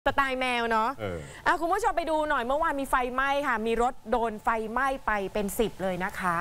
สไตล์แมวเนาะคุณผู้ชมไปดูหน่อยเมื่อวานมีไฟไหม้ค่ะมีรถโดนไฟไหม้ไปเป็น10เลยนะคะ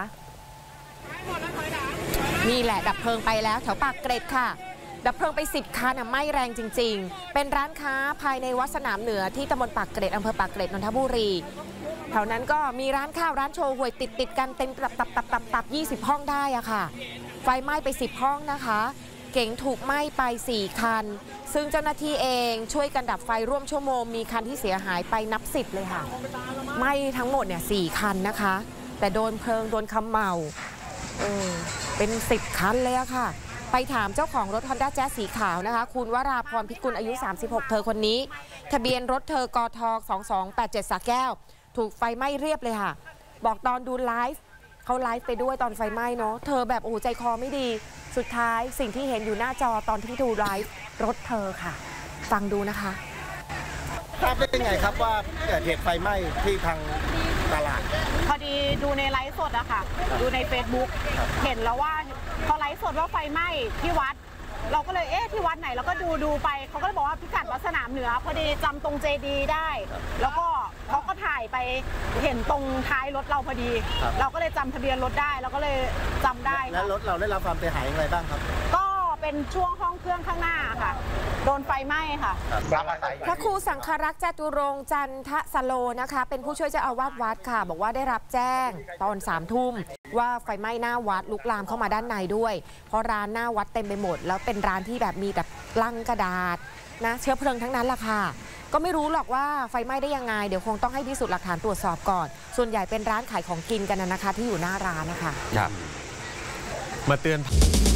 นี่แหละดับเพลิงไปแล้วแถวปากเกร็ดค่ะดับเพลิงไป10คันไหม้แรงจริงๆเป็นร้านค้าภายในวัดสนามเหนือที่ตำบลปากเกร็ดอำเภอปากเกร็ดนนทบุรีแถวนั้นก็มีร้านข้าวร้านโชว์หวยติดกันเต็มตับ20ห้องได้อะค่ะไฟไหม้ไป10ห้องนะคะเก๋งถูกไหม้ไป4คันซึ่งเจ้าหน้าที่เองช่วยกันดับไฟร่วมชั่วโมงมีคันที่เสียหายไปนับ10เลยค่ะไหม้ทั้งหมดเนี่ย4คันนะคะแต่โดนเพลิงโดนเขม่าเป็น10คันเลยอะค่ะไปถามเจ้าของรถ Honda Jazz สีขาวนะคะคุณวราพรพิกุลอายุ36เธอคนนี้ทะเบียนรถเธอกท2287สระแก้วถูกไฟไหม้เรียบเลยค่ะบอกตอนดูไลฟ์เขาไลฟ์ไปด้วยตอนไฟไหม้เนาะเธอแบบโอ้ใจคอไม่ดีสุดท้ายสิ่งที่เห็นอยู่หน้าจอตอนที่ดูไลฟ์รถเธอค่ะฟังดูนะคะทราบได้ยังไงครับว่าเกิดเหตุไฟไหม้ที่ทางตลาดพอดีดูในไลฟ์สดอะค่ะดูใน Facebook เห็นแล้วว่าพอไลฟ์สดว่าไฟไหม้ที่วัดเราก็เลยที่วัดไหนเราก็ดูไปเขาก็เลยบอกว่าพิกัดวัดสนามเหนือพอดีจำตรงเจดีได้แล้วก็เขาก็ถ่ายไปเห็นตรงท้ายรถเราพอดีเราก็เลยจำทะเบียนรถได้เราก็เลยจำได้แล้วรถเราได้รับความเสียหายอย่างไรบ้างครับก็เป็นช่วงห้องเครื่องข้างหน้าค่ะโดนไฟไหม้ค่ะพระครูสังฆรักษ์จตุรงค์จันทสโลนะคะเป็นผู้ช่วยเจ้าอาวาสวัดค่ะบอกว่าได้รับแจ้งตอน3 ทุ่มว่าไฟไหม้หน้าวัดลุกลามเข้ามาด้านในด้วยเพราะร้านหน้าวัดเต็มไปหมดแล้วเป็นร้านที่แบบมีแต่ลังกระดาษนะเชื้อเพลิงทั้งนั้นล่ะค่ะก็ไม่รู้หรอกว่าไฟไหม้ได้ยังไงเดี๋ยวคงต้องให้พิสูจน์หลักฐานตรวจสอบก่อนส่วนใหญ่เป็นร้านขายของกินกันนะคะที่อยู่หน้าร้านนะคะมาเตือน